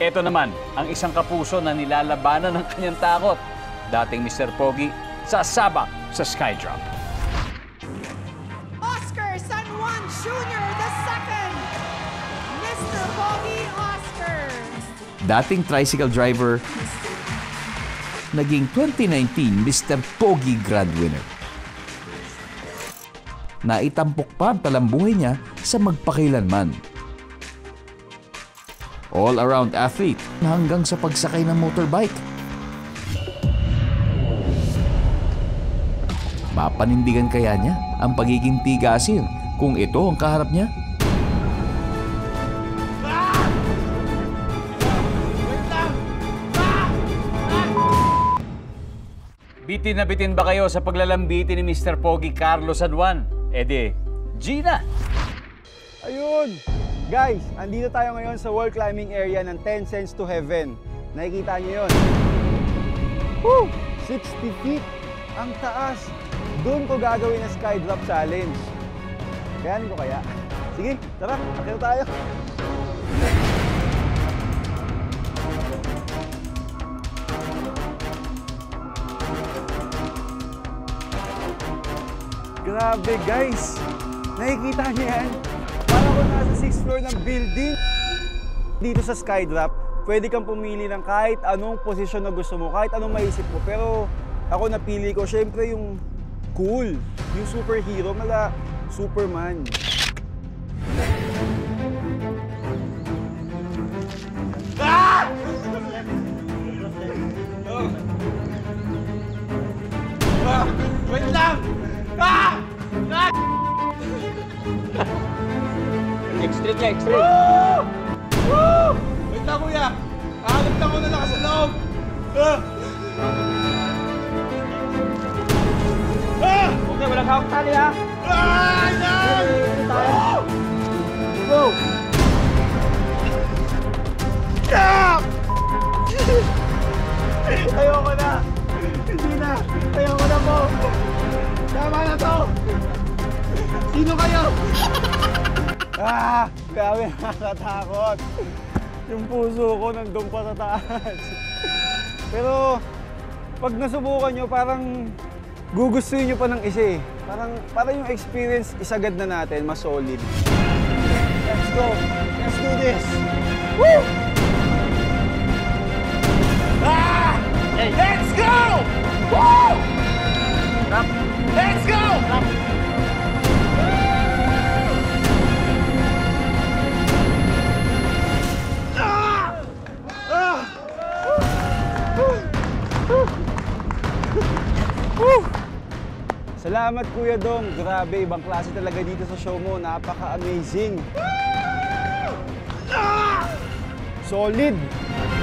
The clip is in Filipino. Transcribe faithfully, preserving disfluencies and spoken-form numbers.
Ito naman, ang isang kapuso na nilalabanan ng kanyang takot. Dating Mister Pogi, sasabak sa Skydrop. Oscar San Juan Junior the second. Mister Pogi Oscar. Dating tricycle driver, naging twenty nineteen Mister Pogi Grand Winner. Naitampok pa ang talambuhay niya sa magpakailanman. All-around athlete hanggang sa pagsakay ng motorbike. Mapanindigan kaya niya ang pagiging tigasil kung ito ang kaharap niya? Bitin na bitin ba kayo sa paglalambiti ni Mister Pogi Carlo San Juan? E di, Gina! Ayun! Guys, andito tayo ngayon sa wall climbing area ng ten cents to heaven. Nakikita niyo yun? Woo! sixty feet! Ang taas! Doon ko gagawin ang skydrop challenge. Kayanin ko kaya? Sige, tara, akit tayo! Grabe guys! Nakikita niyo yan? Parang kung nasa sixth floor ng building. Dito sa skydrop, pwede kang pumili ng kahit anong posisyon na gusto mo, kahit anong maisip mo. Pero ako napili ko, syempre yung cool, yung superhero, mala Superman. Ah! Ah! Wait lang! Ah! Ah! Extreme niya, extreme! Woo! Woo! Wait lang kuya! Hanap lang ko na lakas sa loob! Ah! Ah! Okay, walang hawak tali ha! Ah! Yan! Tayo! Go! Ah! Ayoko na! Hindi na! Ayoko na po! Tama na to! Sino kayo? Ah! Grabe, nakakatakot! Yung puso ko nandun pa sa taas. Pero pag nasubukan nyo, parang gugustuhin nyo pa ng isa eh. Parang, parang yung experience isagad na natin, mas solid. Let's go! Let's do this! Woo! Ah! Hey. Let's go! Woo! Stop. Let's go! Stop. Salamat Kuya Dong, grabe, ibang klase talaga dito sa show mo, napaka-amazing. Solid!